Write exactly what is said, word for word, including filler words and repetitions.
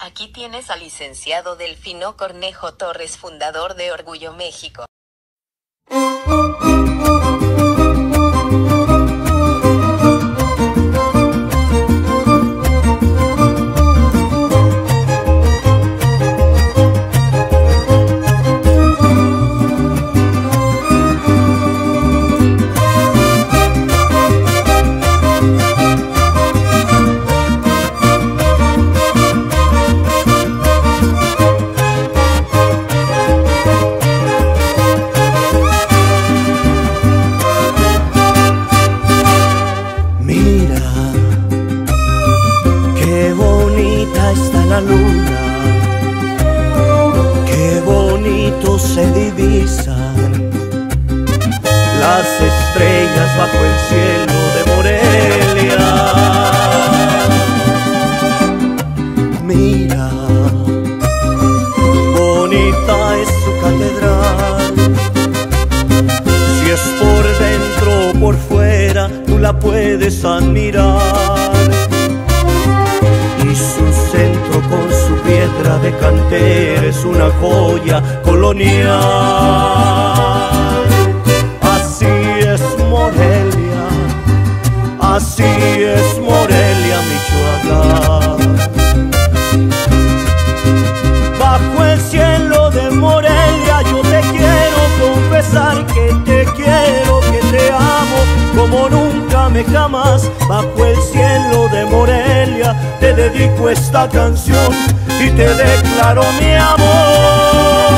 Aquí tienes al licenciado Delfino Cornejo Torres, fundador de Orgullo México. La luna, qué bonito se divisan las estrellas bajo el cielo de Morelia. Mira, bonita es su catedral, si es por dentro o por fuera, tú la puedes admirar. Y su centro con su piedra de cantera es una joya colonial. Así es Morelia, así es Morelia, Michoacán. Bajo el cielo de Morelia yo te quiero confesar que te quiero, que te amo como nunca me jamás. Bajo el cielo de Morelia te dedico esta canción y te declaro mi amor.